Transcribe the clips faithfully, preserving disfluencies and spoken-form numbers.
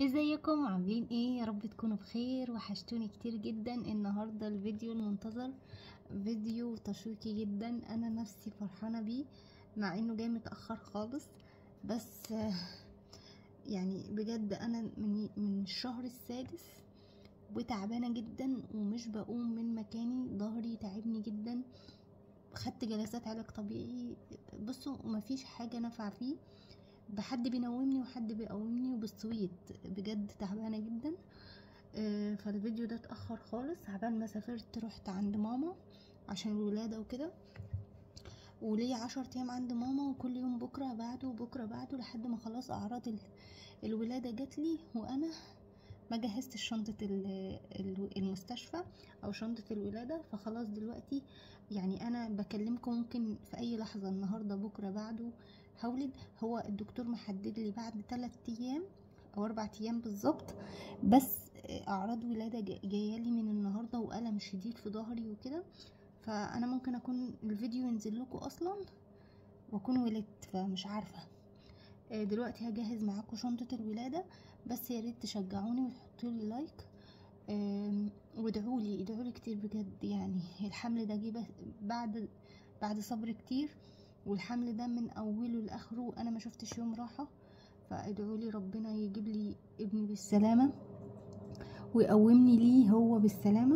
ازيكم عاملين ايه؟ يا رب تكونوا بخير. وحشتوني كتير جدا. النهارده الفيديو المنتظر، فيديو تشويقي جدا، انا نفسي فرحانه بيه مع انه جاي متاخر خالص. بس آه، يعني بجد انا من من الشهر السادس وتعبانه جدا ومش بقوم من مكاني، ظهري تعبني جدا. خدت جلسات علاج طبيعي، بصوا مفيش حاجه نافعه فيه. بحد بينومني وحد بيقومني وبالسويت، بجد تعبانه جدا. آه، فالفيديو ده اتأخر خالص عبال ما سافرت، رحت عند ماما عشان الولادة وكده، وليا عشر ايام عند ماما، وكل يوم بكرة بعده وبكرة بعده لحد ما خلاص اعراض ال- الولادة جاتلي، وانا ما جهزتش شنطة ال- ال- المستشفى او شنطة الولادة. فخلاص دلوقتي يعني انا بكلمكم ممكن في اي لحظة، النهاردة بكرة بعده هولد. هو الدكتور محدد لي بعد تلات ايام او اربع ايام بالظبط، بس اعراض ولاده جايه لي من النهارده والم شديد في ظهري وكده. فانا ممكن اكون الفيديو ينزل لكم اصلا واكون ولدت، فمش عارفه. آه، دلوقتي هجهز معاكم شنطه الولاده، بس يا ريت تشجعوني وتحطوا لي لايك. آم، وادعوا لي ادعوا لي كتير بجد. يعني الحمل ده جه بعد بعد صبر كتير، والحمل ده من اوله لاخره انا ما شفتش يوم راحه. فادعوا لي ربنا يجيب لي ابني بالسلامه ويقومني ليه هو بالسلامة.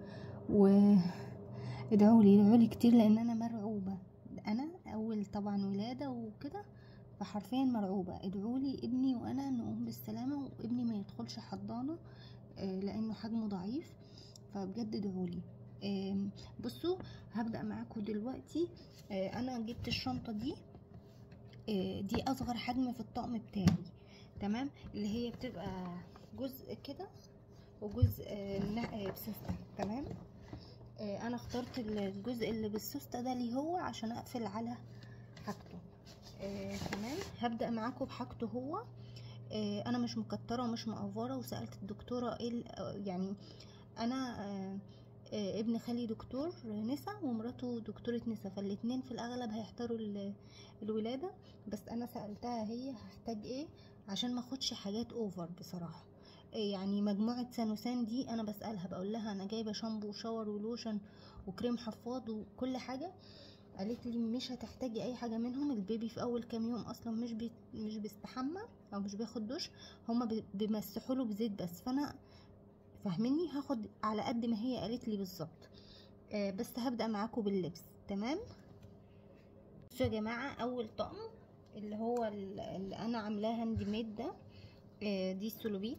وادعوا لي ادعوا لي كتير لان انا مرعوبة. انا اول طبعا ولادة وكده، فحرفيا مرعوبة. ادعوا لي ابني وانا نقوم بالسلامة، وابني ما يدخلش حضانة آه، لانه حجمه ضعيف. فبجد ادعوا لي. آم، بصوا هبدأ معاكم دلوقتي. آه، انا جبت الشنطة دي، آه، دي اصغر حجم في الطقم بتاعي، تمام؟ اللي هي بتبقى جزء كده وجزء آه، نا- آه، بسوستة، تمام. آه، انا اخترت الجزء اللي بالسوستة ده ليه هو عشان اقفل على حاجته. آه، تمام. هبدأ معاكم بحاجته هو. آه، انا مش مكترة ومش مقفرة، وسألت الدكتورة ايه ال- آه، يعني انا آه، آه، ابن خالي دكتور نسا ومراته دكتورة نسا، فالاتنين في الاغلب هيحتاروا ال- الولادة. بس انا سألتها هي هحتاج ايه عشان ما اخدش حاجات اوفر بصراحة. إيه يعني مجموعة سانوسان دي انا بسألها بقول لها انا جايبة شامبو وشاور ولوشن وكريم حفاض وكل حاجة. قالت لي مش هتحتاجي اي حاجة منهم. البيبي في اول كام يوم اصلا مش بي مش بيستحمى او مش بياخد دش، هما بي- بيمسحوا له بزيت بس. فانا فاهميني هاخد على قد ما هي قالت لي بالظبط. آه بس هبدأ معاكم باللبس، تمام. بصوا يا جماعة، اول طقم اللي هو ال- اللي انا عاملاه هاند ميد ده، آه دي السلوبيت.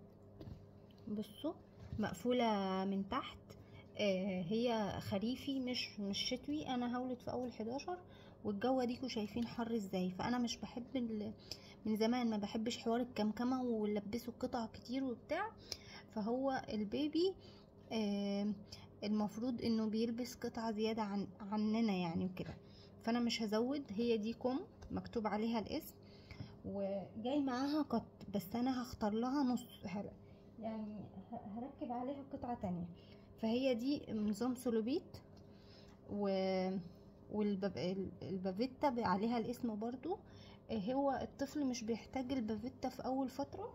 بصوا مقفولة من تحت. آه هي خريفي مش مش شتوي. انا هولد في اول حداشر والجو ديكوا شايفين حر ازاي. فانا مش بحب ال... من زمان ما بحبش حوار الكمكمة ولبسوا قطع كتير وبتاع. فهو البيبي آه المفروض انه بيلبس قطعة زيادة عن عننا يعني وكده. فانا مش هزود. هي دي كم مكتوب عليها الاسم وجاي معاها قط، بس انا هختار لها نص هلا يعني ه- هركب عليها قطعة تانية. فهي دي نظام سولوبيت و والبافيتا عليها الاسم برضو. آه، هو الطفل مش بيحتاج البافيتا في اول فترة،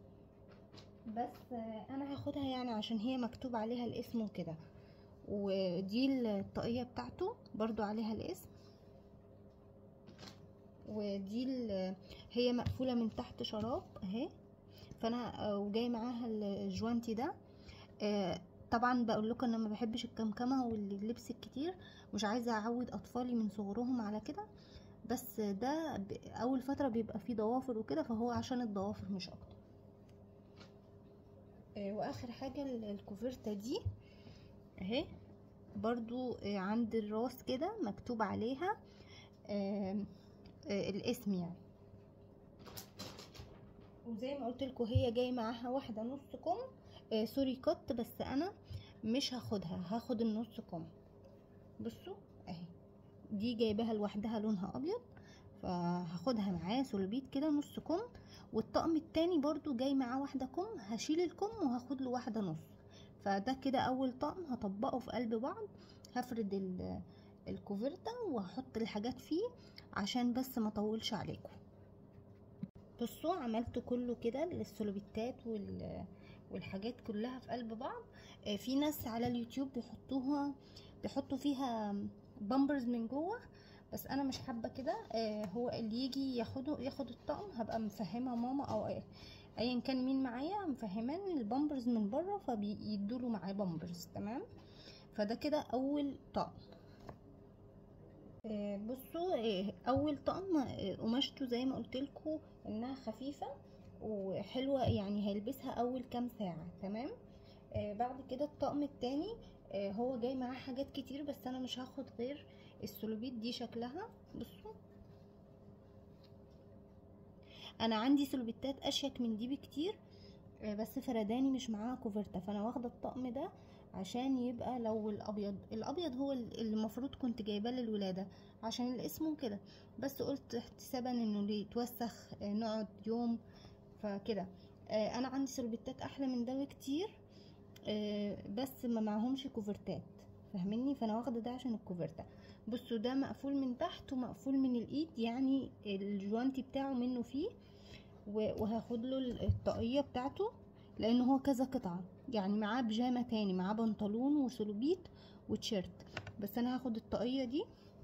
بس آه، انا هاخدها يعني عشان هي مكتوب عليها الاسم وكده. ودي الطاقية بتاعته برضو عليها الاسم. ودي ال- هي مقفولة من تحت شراب اهي. فانا وجاي معاها الجوانتي ده. آه، طبعا بقول لكم انا ما بحبش الكمكمه واللبس الكتير، مش عايزه اعود اطفالي من صغرهم على كده. بس ده ب- اول فتره بيبقى فيه ضوافر وكده، فهو عشان الضوافر مش اكتر. آه، واخر حاجه ال- الكوفرته دي اهي، برضو آه، عند الراس كده مكتوب عليها آه، آه، الاسم يعني. وزي ما قلت لكم هي جاي معاها واحده نص كم، آه سوري كت، بس انا مش هاخدها، هاخد النص كم. بصوا اهي، دي جايباها لوحدها لونها ابيض، فهاخدها معاه سولبيت كده نص كم. والطقم التاني برضو جاي معاه واحده كم، هشيل الكم وهاخد له واحده نص. فده كده اول طقم هطبقه في قلب بعض. هفرد ال- الكوفرته وهحط الحاجات فيه عشان بس ما اطولش عليكم. بصوا عملت كله كده السلوبيتات وال والحاجات كلها في قلب بعض. آه، في ناس على اليوتيوب بيحطوها بيحطوا فيها بامبرز من جوه، بس انا مش حابه كده. آه، هو اللي يجي ياخده ياخد الطقم هبقى مفهمه ماما او ايه ايا كان مين معايا، مفهمان البامبرز من بره فبيدوله معاه بامبرز. تمام، فده كده اول طقم. آه، بصوا، آه، اول طقم آه، قماشته زي ما قلت لكم انها خفيفه وحلوه، يعني هيلبسها اول كام ساعه. تمام. آه بعد كده الطقم التاني آه هو جاي معاه حاجات كتير، بس انا مش هاخد غير السلوبيت دي. شكلها بصوا، انا عندي سلوبيتات اشيك من دي بكتير، آه بس فرداني مش معاها كوفرتا، فانا واخده الطقم ده عشان يبقى لو الابيض الابيض هو اللي المفروض كنت جايباه للولاده عشان الاسم وكده، بس قلت احتسابا انه يتوسخ آه نقعد يوم فكده. آه انا عندي سلوبيتات احلى من ده بكتير، آه بس ما معهمش كوفرتات، فاهميني؟ فانا واخده ده عشان الكوفرتا. بصوا ده مقفول من تحت ومقفول من الايد، يعني الجوانتي بتاعه منه فيه، وهاخد له الطاقيه بتاعته لان هو كذا قطعه، يعني معاه بيجامه تاني، معاه بنطلون وسلوبيت وتيشيرت، بس انا هاخد الطاقيه دي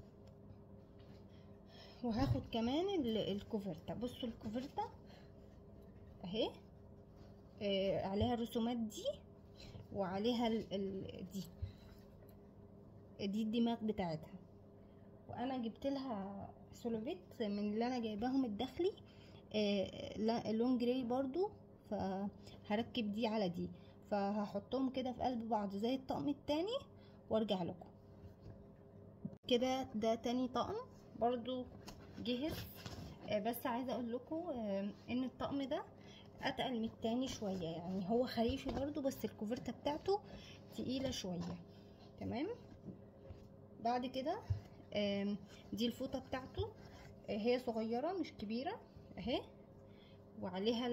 وهاخد كمان الكوفرتا. بصوا الكوفرتا اهي، آه عليها الرسومات دي وعليها ال ال دي دي الدماغ بتاعتها، وانا جبت لها سولوفيت من اللي انا جايباهم الداخلي آه لون جراي برضو، فهركب دي على دي، فهحطهم كده في قلب بعض زي الطقم التاني وارجع لكم كده. ده تاني طقم برضو جهز، آه بس عايزه اقول لكم آه ان الطقم ده اتقل من التاني شويه، يعني هو خريفي برضو بس الكوفرته بتاعته تقيله شويه. تمام. بعد كده دي الفوطه بتاعته، هي صغيره مش كبيره اهي، وعليها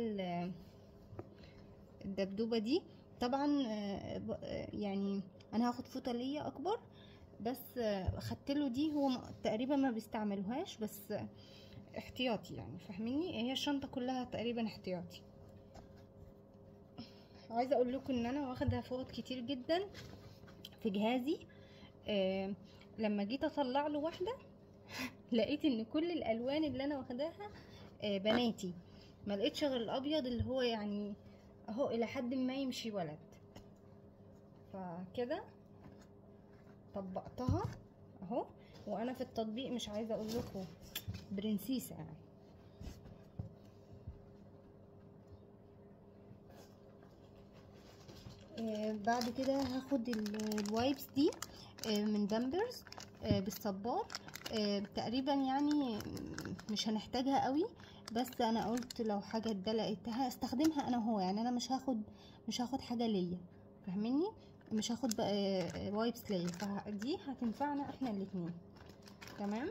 الدبدوبه دي. طبعا يعني انا هاخد فوطه ليا اكبر، بس خدت له دي، هو تقريبا ما بيستعملوهاش بس احتياطي، يعني فاهميني؟ هي الشنطه كلها تقريبا احتياطي. عايزه اقول لكم ان انا واخده فوط كتير جدا في جهازي، آه لما جيت اطلع له واحده لقيت ان كل الالوان اللي انا واخداها آه بناتي، ما لقيتش غير الابيض اللي هو يعني اهو الى حد ما يمشي ولد. فكده طبقتها اهو، وانا في التطبيق مش عايزه اقول لكم برنسيسه يعني. آه بعد كده هاخد الوايبس دي آه من بامبرز آه بالصبار، آه تقريبا يعني مش هنحتاجها قوي، بس انا قلت لو حاجه اتدلقت هستخدمها انا وهو، يعني انا مش هاخد مش هاخد حاجه ليا، فاهميني؟ مش هاخد بقى وايبس ليا، فدي هتنفعنا احنا الاتنين. تمام.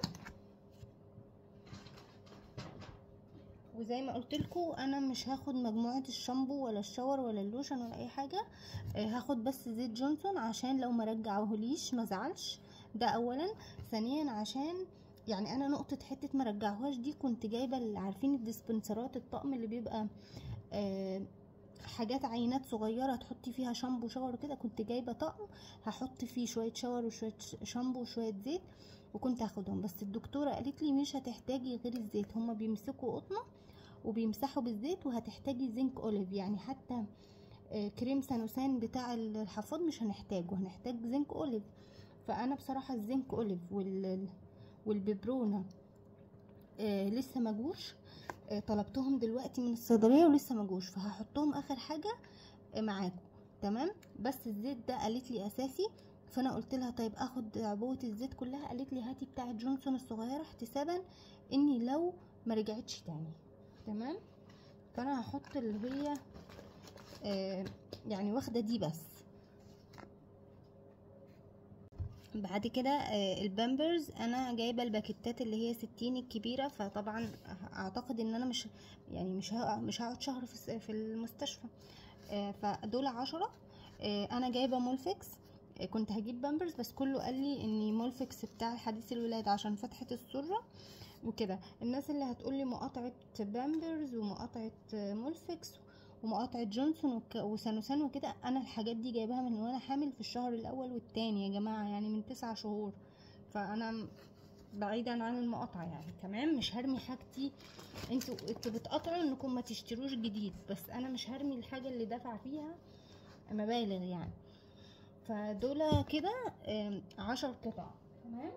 وزي ما قلت لكم انا مش هاخد مجموعه الشامبو ولا الشاور ولا اللوشن ولا اي حاجه، آه هاخد بس زيت جونسون عشان لو ما رجعوهوليش ما زعلش، ده اولا. ثانيا عشان يعني انا نقطه حته ما رجعوهاش دي كنت جايبه، عارفين الديسبنسرات الطقم اللي بيبقى آه حاجات عينات صغيره تحطي فيها شامبو شاور كده، كنت جايبه طقم هحط فيه شويه شاور وشويه شامبو وشويه زيت وكنت هاخدهم، بس الدكتوره قالت لي مش هتحتاجي غير الزيت، هما بيمسكوا قطنه وبيمسحوا بالزيت، وهتحتاجي زنك اوليف، يعني حتى آه كريم سانوسان بتاع الحفاض مش هنحتاجه، هنحتاج زنك اوليف. فانا بصراحه الزنك اوليف وال والببرونه آه لسه مجوش، آه طلبتهم دلوقتي من الصيدليه ولسه مجوش، فهحطهم اخر حاجه آه معاكم. تمام. بس الزيت ده قالت لي اساسي، فانا قلت لها طيب اخد عبوه الزيت كلها، قالت لي هاتي بتاعه جونسون الصغيره احتسابا اني لو ما رجعتش تاني. تمام. فانا هحط اللي هي آه يعني واخده دي بس. بعد كده آه البامبرز انا جايبه الباكيتات اللي هي ستين الكبيره، فطبعا اعتقد ان انا مش يعني مش مش هقعد شهر في في المستشفى، آه فدول عشرة. آه انا جايبه مولفكس، آه كنت هجيب بامبرز بس كله قال لي ان مولفكس بتاع حديث الولاده عشان فتحه السره وكده. الناس اللي هتقولي مقاطعة بامبرز ومقاطعة مولفكس ومقاطعة جونسون وك- وسانوسان وكده، انا الحاجات دي جايباها من وانا حامل في الشهر الاول والتاني يا جماعة، يعني من تسع شهور. فانا بعيدا عن المقاطعة يعني، تمام، مش هرمي حاجتي. انتوا انتوا بتقاطعوا انكم ما تشتروش جديد، بس انا مش هرمي الحاجة اللي دافع فيها مبالغ يعني. فدول كده آم، عشر قطع، تمام.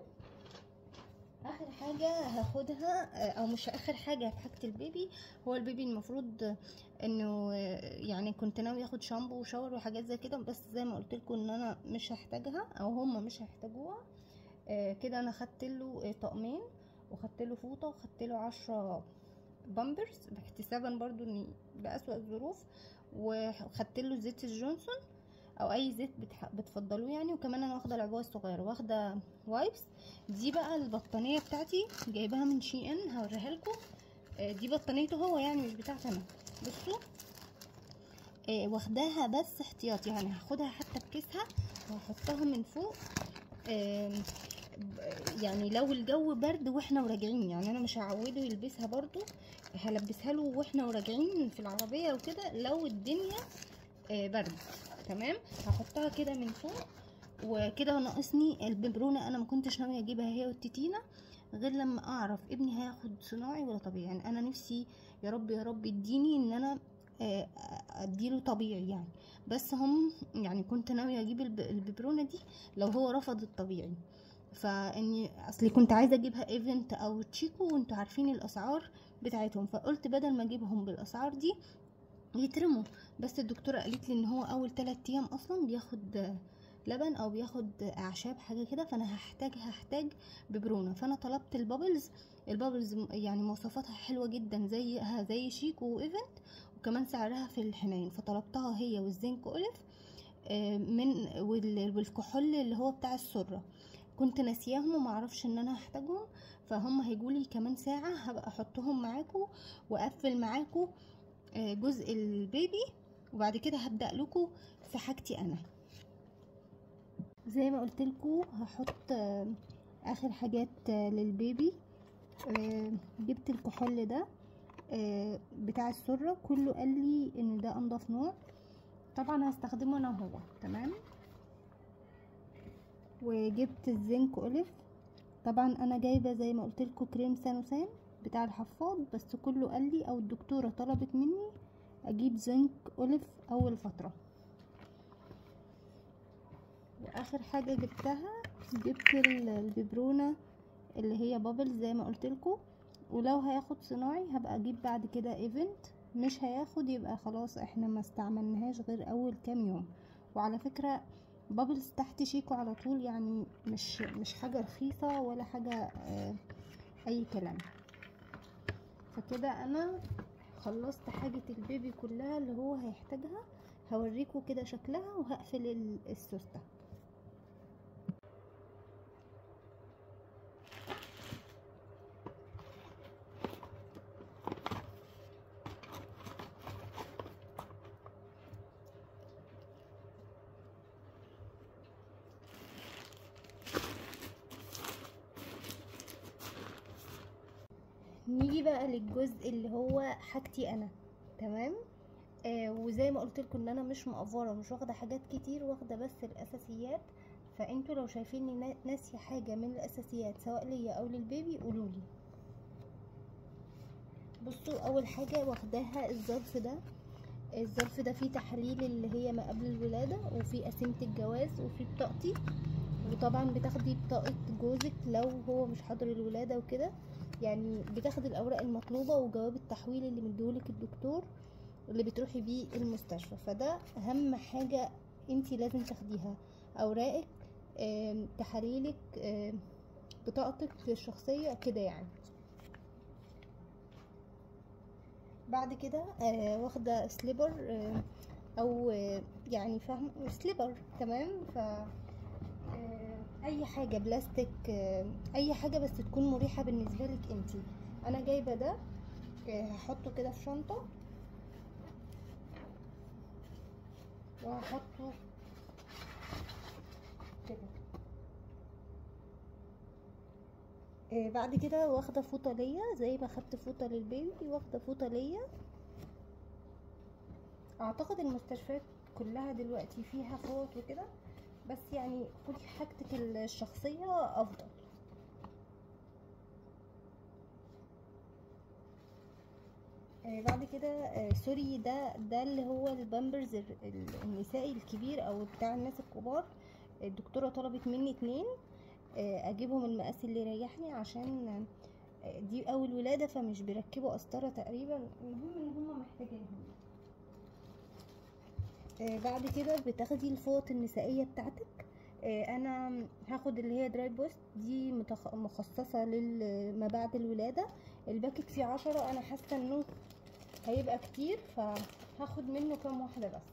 اخر حاجة هاخدها آه، او مش اخر حاجة في حاجة البيبي، هو البيبي المفروض آه، انه آه، يعني كنت ناوي ياخد شامبو وشاور وحاجات زي كده، بس زي ما قلت لكم ان انا مش هحتاجها او هم مش هيحتاجوها. آه، كده انا خدت له آه، طقمين، وخدت له فوطة، وخدت له عشرة بامبرز باحتسابا برضو ان بأسوأ الظروف، وخدت له زيت الجونسون او اي زيت بتح... بتفضلوه يعني. وكمان انا واخده العبوه الصغيره، واخده وايبس. دي بقى البطانيه بتاعتي جايباها من شي ان، هوريها لكم. آه، دي بطانيته هو يعني، مش بتاعتي انا. بصوا، آه، واخداها بس احتياطي يعني، هاخدها حتى بكيسها وهحطها من فوق. آم، ب- يعني لو الجو برد واحنا وراجعين، يعني انا مش هعوده يلبسها برضو، هلبسها له واحنا وراجعين في العربيه وكده لو الدنيا آه، برد، تمام. هحطها كده من فوق. وكده ناقصني الببرونه، انا ما كنتش ناويه اجيبها هي والتتينه غير لما اعرف ابني هياخد صناعي ولا طبيعي. يعني انا نفسي يا رب يا رب اديني ان انا آه، اديله طبيعي يعني. بس هم يعني كنت ناويه اجيب الب- الببرونه دي لو هو رفض الطبيعي. فاني اصلي كنت عايزه اجيبها ايفنت او تشيكو، وانتوا عارفين الاسعار بتاعتهم، فقلت بدل ما اجيبهم بالاسعار دي يترموا. بس الدكتوره قالت لي ان هو اول ثلاثة ايام اصلا بياخد لبن او بياخد اعشاب حاجه كده، فانا هحتاج هحتاج ببرونه. فانا طلبت البابلز. البابلز م- يعني مواصفاتها حلوه جدا زيها زي شيكو وايفنت، وكمان سعرها في الحنين، فطلبتها هي والزنك اوليف آه، من وال- والكحول اللي هو بتاع السره. كنت ناسياهم ومعرفش ان انا هحتاجهم، فهم هيجولي كمان ساعه، هبقى احطهم معاكم واقفل معاكم آه، جزء البيبي، وبعد كده هبدأ لكم في حاجتي انا. زي ما قلت لكم هحط آه، اخر حاجات آه، للبيبي. آه، جبت الكحول ده آه، بتاع السرة، كله قال لي ان ده انضف نوع، طبعا هستخدمه انا وهو، تمام. وجبت الزنك اوليف، طبعا انا جايبه زي ما قلت لكم كريم سانوسان بتاع الحفاض، بس كله قال لي او الدكتوره طلبت مني اجيب زنك اوليف اول فتره. واخر حاجه جبتها جبت ال- الببرونه اللي هي بابل زي ما قلت لكم. ولو هياخد صناعي هبقى اجيب بعد كده ايفنت، مش هياخد يبقى خلاص احنا ما استعملناهاش غير اول كام يوم. وعلى فكره بابلز تحت شيكو على طول يعني، مش مش حاجه رخيصه ولا حاجه آه اي كلام. فكده انا خلصت حاجه البيبي كلها اللي هو هيحتاجها. هوريكم كده شكلها وهقفل ال- السوسته. نيجي بقى للجزء اللي هو حاجتي انا، تمام. آه وزي ما قلت لكم ان انا مش مقفره، مش واخده حاجات كتير، واخده بس الاساسيات. فانتوا لو شايفيني نا- ناسيه حاجه من الاساسيات سواء ليا او للبيبي قولولي. بصوا، اول حاجه واخداها الظرف ده. الظرف ده فيه تحاليل اللي هي ما قبل الولاده، وفيه قسيمه الجواز، وفيه بطاقتي. وطبعا بتاخدي بطاقه جوزك لو هو مش حاضر الولاده وكده، يعني بتاخدي الاوراق المطلوبه وجواب التحويل اللي مديهولك الدكتور اللي بتروحي بيه المستشفى. فده اهم حاجة انتي لازم تاخديها، اوراقك، آم، تحاليلك، آم، بطاقتك الشخصية كده يعني. بعد كده آه، واخدة سليبر آه، او آه، يعني فاهم سليبر، تمام. ف آه، اي حاجة بلاستيك، آه، اي حاجة بس تكون مريحة بالنسبة لك انتي. انا جايبة ده آه، هحطه كده في شنطة، وهحطه كده آه بعد كده واخده فوطه ليا، زي ما خدت فوطه للبيبي واخده فوطه ليا. اعتقد المستشفيات كلها دلوقتي فيها فوط وكده، بس يعني خدي حاجتك الشخصيه افضل. آه بعد كده آه سوري، ده ده اللي هو البامبرز النسائي الكبير او بتاع الناس الكبار. الدكتوره طلبت مني اتنين آه اجيبهم المقاس اللي يريحني، عشان آه دي اول ولاده فمش بيركبوا قسطره تقريبا، المهم ان هم محتاجينهم. آه بعد كده بتاخدي الفوط النسائيه بتاعتك. آه انا هاخد اللي هي دراي بوست دي متخ... مخصصه لما بعد الولاده. الباكت فيه عشرة، انا حاسه انه هيبقى كتير فهاخد منه كام واحده بس.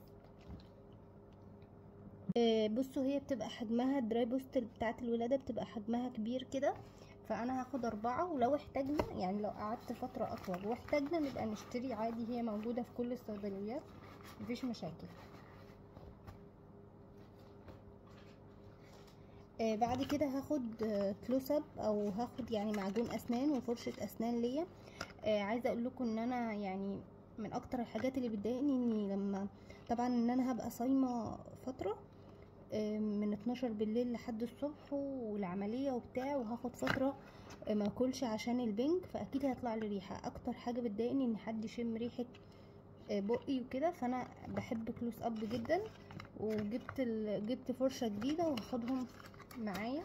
آه بصوا، هي بتبقى حجمها الدراي بوست بتاعت الولاده بتبقى حجمها كبير كده، فانا هاخد اربعة، ولو احتاجنا يعني لو قعدت فتره اطول واحتاجنا نبقى نشتري عادي، هي موجوده في كل الصيدليات مفيش مشاكل. آه بعد كده هاخد آه كلوز اب، او هاخد يعني معجون اسنان وفرشه اسنان ليا. آه عايزه اقول لكم ان انا يعني من اكتر الحاجات اللي بتضايقني اني لما طبعا ان انا هبقى صايمه فتره آه من اتناشر بالليل لحد الصبح والعمليه وبتاع، وهاخد فتره آه ما اكلش عشان البنج، فاكيد هيطلع لي ريحه. اكتر حاجه بتضايقني ان حد يشم ريحه آه بقي وكده، فانا بحب كلوز اب جدا. وجبت ال... جبت فرشه جديده وهاخدهم معايا،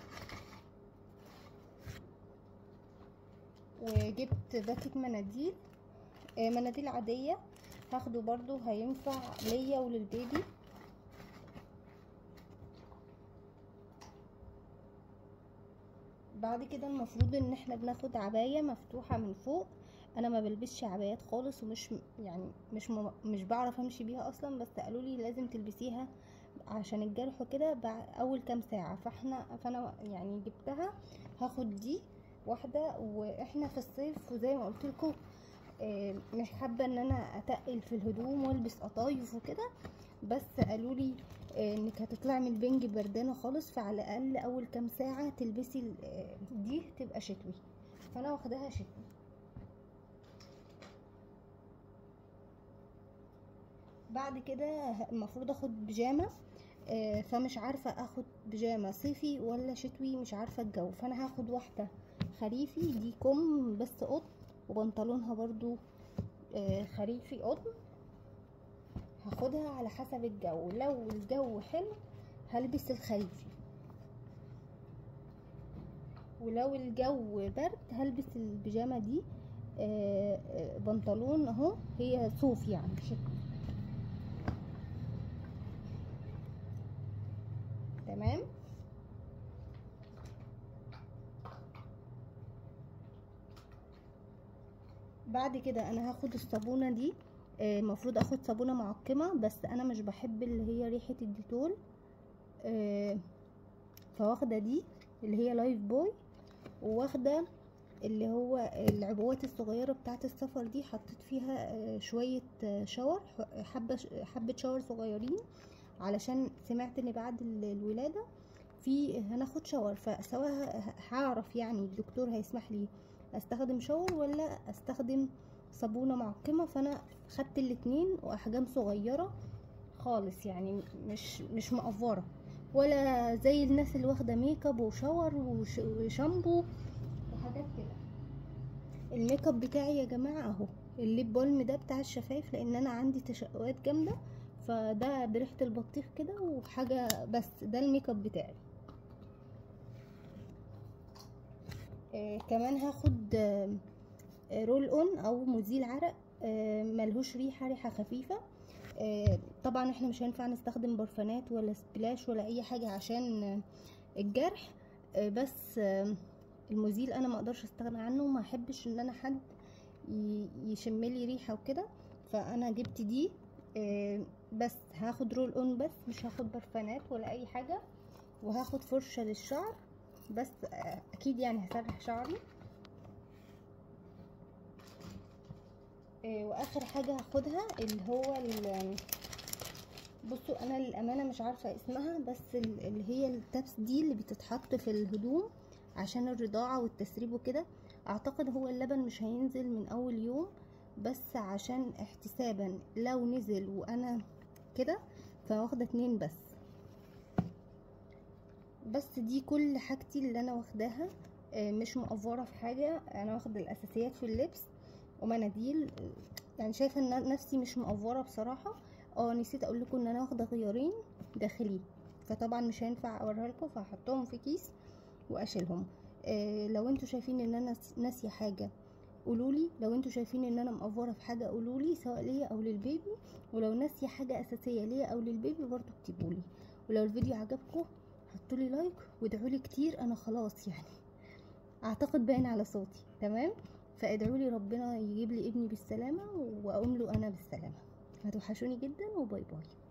وجبت باكت مناديل آه مناديل عاديه هاخده برضو هينفع ليا وللبيبي. بعد كده المفروض ان احنا بناخد عباية مفتوحة من فوق. انا ما بلبسش عبايات خالص، ومش يعني مش م... مش بعرف امشي بيها اصلا، بس قالوا لي لازم تلبسيها عشان الجرح وكده اول كام ساعة، فاحنا فانا يعني جبتها. هاخد دي واحدة، واحنا في الصيف وزي ما قلت لكم مش حابة ان انا اتقل في الهدوم والبس قطايف وكده، بس قالوا لي انك هتطلعي من البنج بردانه خالص، فعلى الاقل اول كام ساعه تلبسي دي تبقى شتوي، فانا واخداها شتوي. بعد كده المفروض اخد بيجامه، فمش عارفه اخد بيجامه صيفي ولا شتوي، مش عارفه الجو، فانا هاخد واحده خريفي دي كم بس قطن، وبنطلونها برضو خريفي قطن. هاخدها على حسب الجو، لو الجو حلو هلبس الخريفي، ولو الجو برد هلبس البيجامه دي آآ آآ بنطلون اهو، هي صوف يعني شتوي. تمام. بعد كده انا هاخد الصابونه دي، المفروض اخد صابونه معقمه، بس انا مش بحب اللي هي ريحه الديتول، فواخده دي اللي هي لايف بوي، وواخده اللي هو العبوات الصغيره بتاعه السفر دي، حطيت فيها شويه شاور، حبه حبه شاور صغيرين، علشان سمعت ان بعد الولاده في هناخد شاور، فسواء هعرف يعني الدكتور هيسمح لي استخدم شاور ولا استخدم صابونه معقمه، فانا خدت الاتنين واحجام صغيره خالص، يعني مش مش مقفره ولا زي الناس اللي واخده ميك اب وشاور وشامبو وحاجات كده. الميك اب بتاعي يا جماعه اهو، الليب بالم ده بتاع الشفايف، لان انا عندي تشققات جامده، فده بريحه البطيخ كده وحاجه، بس ده الميك اب بتاعي. آه كمان هاخد آه رول اون او مزيل عرق، آه ملهوش ريحه، ريحه خفيفه. آه طبعا احنا مش هينفع نستخدم برفانات ولا سبلاش ولا اي حاجه عشان آه الجرح، آه بس آه المزيل انا ما اقدرش استغنى عنه، وما احبش ان انا حد يشملي ريحه وكده، فانا جبت دي. آه بس هاخد رول اون بس، مش هاخد برفانات ولا اي حاجه، وهاخد فرشه للشعر بس، آه اكيد يعني هسرح شعري. آه واخر حاجه هاخدها اللي هو بصوا انا للامانه مش عارفه اسمها، بس اللي هي التابس دي اللي بتتحط في الهدوم عشان الرضاعة والتسريب وكده. اعتقد هو اللبن مش هينزل من اول يوم، بس عشان احتسابا لو نزل وانا كده فواخده اتنين بس. بس دي كل حاجتي اللي انا واخداها، مش مقفره في حاجه، انا واخده الاساسيات في اللبس ومناديل. يعني شايفه ان نفسي مش مقفره بصراحه. اه نسيت اقول لكم ان انا واخده غيارين داخلي، فطبعا مش هينفع اوريها لكم، فهحطهم في كيس واشيلهم. آه لو انتوا شايفين ان انا ناسيه حاجه قولولي، لو انتوا شايفين ان انا مقفره في حاجه قولولي، سواء ليا او للبيبي، ولو ناسيه حاجه اساسيه ليا او للبيبي برضو اكتبولي. ولو الفيديو عجبكم حطولي لايك وادعولي كتير. انا خلاص يعني اعتقد باين على صوتي تمام، فادعولي ربنا يجيب لي ابني بالسلامه واقوم له انا بالسلامه. هتوحشوني جدا، وباي باي.